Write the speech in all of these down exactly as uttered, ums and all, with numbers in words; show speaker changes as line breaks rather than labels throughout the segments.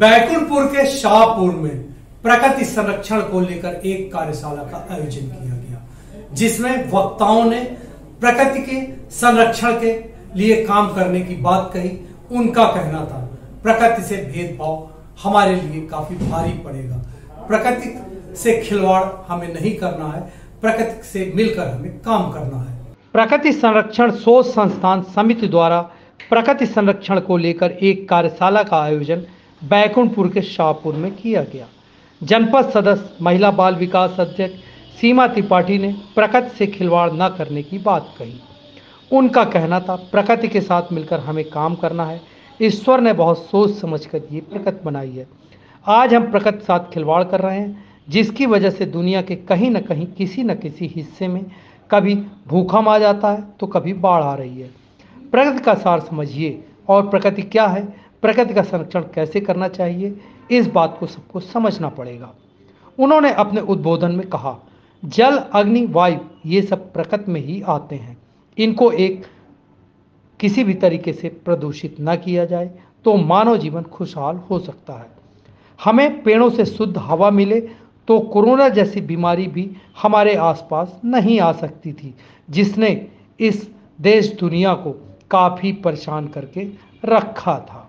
बैकुंठपुर के शाहपुर में प्रकृति संरक्षण को लेकर एक कार्यशाला का आयोजन किया गया, जिसमें वक्ताओं ने प्रकृति के संरक्षण के लिए काम करने की बात कही। उनका कहना था प्रकृति से भेदभाव हमारे लिए काफी भारी पड़ेगा, प्रकृति से खिलवाड़ हमें नहीं करना है, प्रकृति से मिलकर हमें काम करना है। प्रकृति संरक्षण शोध संस्थान समिति द्वारा प्रकृति संरक्षण को लेकर एक कार्यशाला का आयोजन बैकुंठपुर के शाहपुर में किया गया। जनपद सदस्य महिला बाल विकास अध्यक्ष सीमा त्रिपाठी ने प्रकृति से खिलवाड़ न करने की बात कही। उनका कहना था प्रकृति के साथ मिलकर हमें काम करना है। ईश्वर ने बहुत सोच समझकर ये प्रकृति बनाई है। आज हम प्रकृति के साथ खिलवाड़ कर रहे हैं, जिसकी वजह से दुनिया के कहीं न कहीं किसी न किसी हिस्से में कभी भूकंप आ जाता है तो कभी बाढ़ आ रही है। प्रकृति का सार समझिए और प्रकृति क्या है, प्रकृति का संरक्षण कैसे करना चाहिए, इस बात को सबको समझना पड़ेगा। उन्होंने अपने उद्बोधन में कहा, जल, अग्नि, वायु ये सब प्रकृति में ही आते हैं। इनको एक किसी भी तरीके से प्रदूषित न किया जाए तो मानव जीवन खुशहाल हो सकता है। हमें पेड़ों से शुद्ध हवा मिले तो कोरोना जैसी बीमारी भी हमारे आसपास नहीं आ सकती थी, जिसने इस देश दुनिया को काफ़ी परेशान करके रखा था।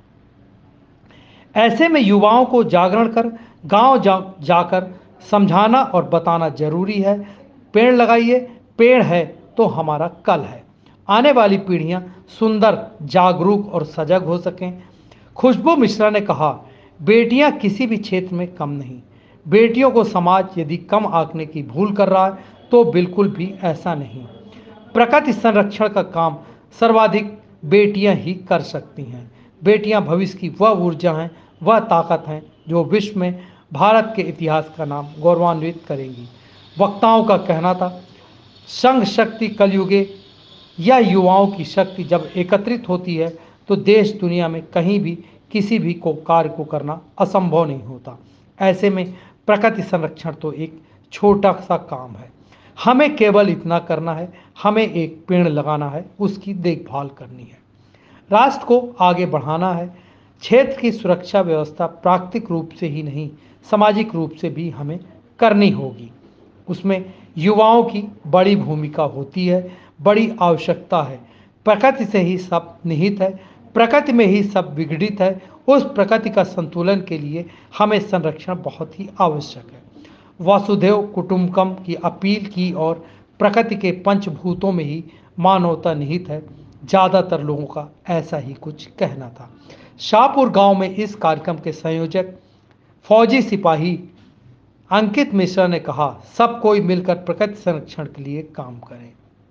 ऐसे में युवाओं को जागरण कर गांव जा जाकर समझाना और बताना जरूरी है। पेड़ लगाइए, पेड़ है तो हमारा कल है। आने वाली पीढ़ियां सुंदर, जागरूक और सजग हो सकें। खुशबू मिश्रा ने कहा, बेटियां किसी भी क्षेत्र में कम नहीं। बेटियों को समाज यदि कम आंकने की भूल कर रहा है तो बिल्कुल भी ऐसा नहीं। प्रकृति संरक्षण का काम सर्वाधिक बेटियां ही कर सकती हैं। बेटियां भविष्य की वह ऊर्जा हैं, वह ताकत हैं जो विश्व में भारत के इतिहास का नाम गौरवान्वित करेंगी। वक्ताओं का कहना था, संघ शक्ति कलयुगे या युवाओं की शक्ति जब एकत्रित होती है तो देश दुनिया में कहीं भी किसी भी को कार्य को करना असंभव नहीं होता। ऐसे में प्रकृति संरक्षण तो एक छोटा सा काम है। हमें केवल इतना करना है, हमें एक पेड़ लगाना है, उसकी देखभाल करनी है, राष्ट्र को आगे बढ़ाना है। क्षेत्र की सुरक्षा व्यवस्था प्राकृतिक रूप से ही नहीं, सामाजिक रूप से भी हमें करनी होगी। उसमें युवाओं की बड़ी भूमिका होती है, बड़ी आवश्यकता है। प्रकृति से ही सब निहित है, प्रकृति में ही सब विघटित है। उस प्रकृति का संतुलन के लिए हमें संरक्षण बहुत ही आवश्यक है। वसुधैव कुटुंबकम की अपील की और प्रकृति के पंचभूतों में ही मानवता निहित है। ज़्यादातर लोगों का ऐसा ही कुछ कहना था। शाहपुर गांव में इस कार्यक्रम के संयोजक फौजी सिपाही अंकित मिश्रा ने कहा, सब कोई मिलकर प्रकृति संरक्षण के लिए काम करें।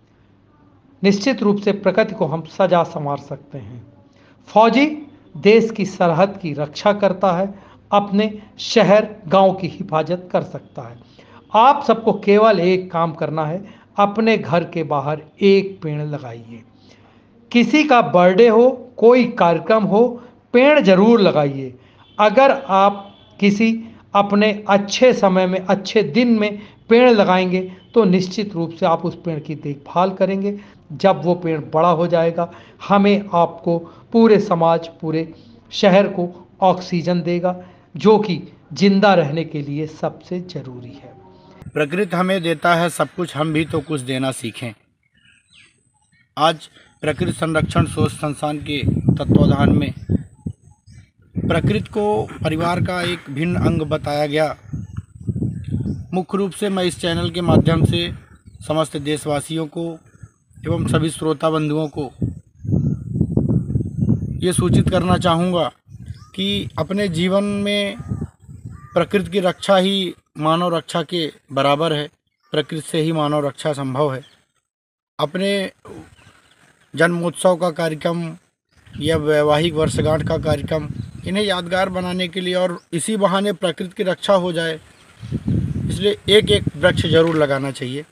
निश्चित रूप से प्रकृति को हम सजा संवार सकते हैं। फौजी देश की सरहद की रक्षा करता है, अपने शहर गांव की हिफाजत कर सकता है। आप सबको केवल एक काम करना है, अपने घर के बाहर एक पेड़ लगाइए। किसी का बर्थडे हो, कोई कार्यक्रम हो, पेड़ जरूर लगाइए। अगर आप किसी अपने अच्छे समय में, अच्छे दिन में पेड़ लगाएंगे तो निश्चित रूप से आप उस पेड़ की देखभाल करेंगे। जब वो पेड़ बड़ा हो जाएगा, हमें आपको पूरे समाज, पूरे शहर को ऑक्सीजन देगा, जो कि जिंदा रहने के लिए सबसे जरूरी है।
प्रकृति हमें देता है सब कुछ, हम भी तो कुछ देना सीखें। आज प्रकृति संरक्षण शोध संस्थान के तत्वाधान में प्रकृति को परिवार का एक भिन्न अंग बताया गया। मुख्य रूप से मैं इस चैनल के माध्यम से समस्त देशवासियों को एवं सभी श्रोता बंधुओं को ये सूचित करना चाहूँगा कि अपने जीवन में प्रकृति की रक्षा ही मानव रक्षा के बराबर है। प्रकृति से ही मानव रक्षा संभव है। अपने जन्मोत्सव का कार्यक्रम या वैवाहिक वर्षगांठ का कार्यक्रम, इन्हें यादगार बनाने के लिए और इसी बहाने प्रकृति की रक्षा हो जाए, इसलिए एक एक वृक्ष जरूर लगाना चाहिए।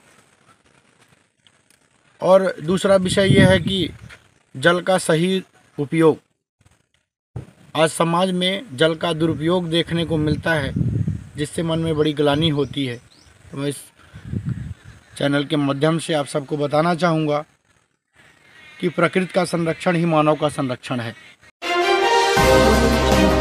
और दूसरा विषय यह है कि जल का सही उपयोग। आज समाज में जल का दुरुपयोग देखने को मिलता है, जिससे मन में बड़ी ग्लानि होती है। तो मैं इस चैनल के माध्यम से आप सबको बताना चाहूँगा कि प्रकृति का संरक्षण ही मानव का संरक्षण है।